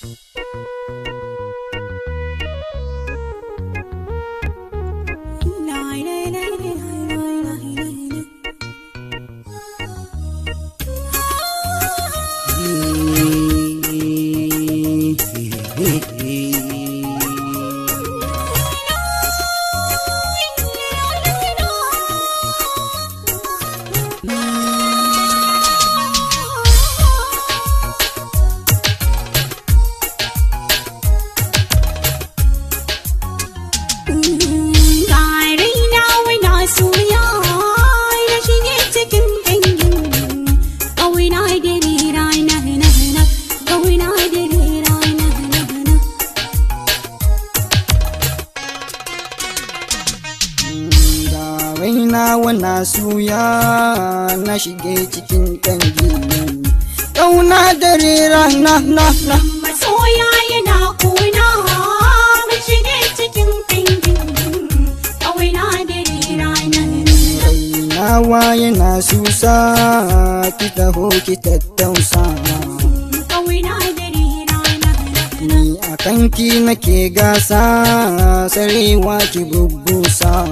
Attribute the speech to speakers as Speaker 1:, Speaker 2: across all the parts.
Speaker 1: MASOYA na shige cikin dangi ƙauna dare rana na
Speaker 2: masoya yana kuna mu shige cikin dangi ƙauna dare rana
Speaker 1: rainawa yana susa ki taho ki tattausa
Speaker 2: ƙauna dare rana
Speaker 1: ni akan ki nake gasa sarewa ki bubbusa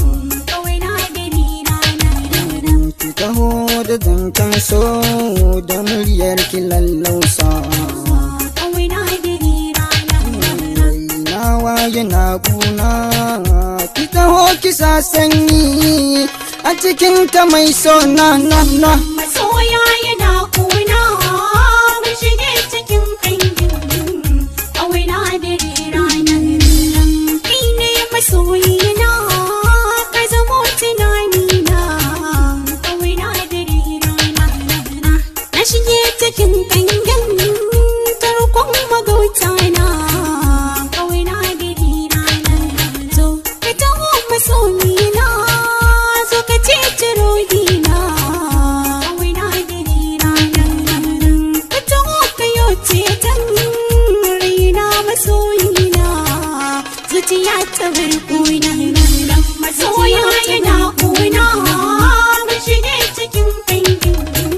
Speaker 1: taho da zancen so da muryar ki lallausa nawa yana kuna ki taho ki sa sanyi a cikin ta mai so na
Speaker 2: masoya yana kuna mu shige cikin kangin ƙauna da rana kai ne masoyi na ka zamo tunani shige cikin kangen tarkon magauta na kawai na gari rana zo ka taho masoyi na zo ka ceci rohi na kawai na gari rana ka taho ka yau ceton raina masoyi na zuciya ta bar kuna masoya yana kuna mu shige cikin kangen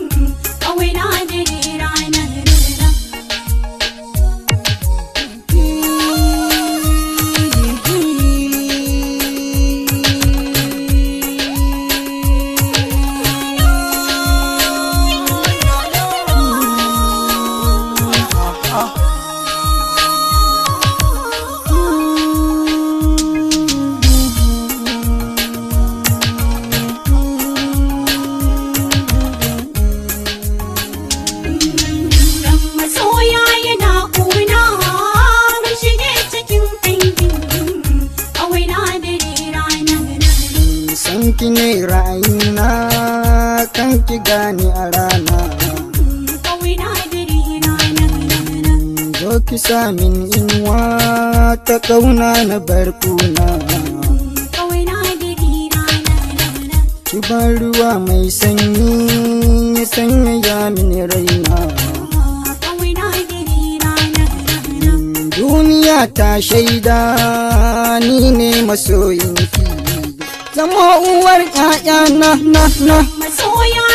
Speaker 1: ki ne ra'ayina kan ki gani a rana zo ki samin inuwa ta kauna na barkuna ki bar ruwa mai sanyi ya sanya mini raina duniya ta shaida ni ne masoyinki zama uwar ƴaƴa na
Speaker 2: masoya